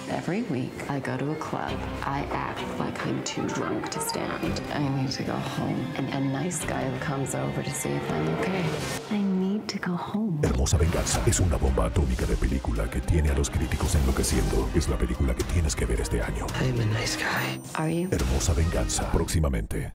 Every week, I go to a club. I act like I'm too drunk to stand. I need to go home. And a nice guy comes over to see if I'm okay. I need to go home. Hermosa Venganza es una bomba atómica de película que tiene a los críticos enloqueciendo. Es la película que tienes que ver este año. I'm a nice guy. Are you? Hermosa Venganza, próximamente.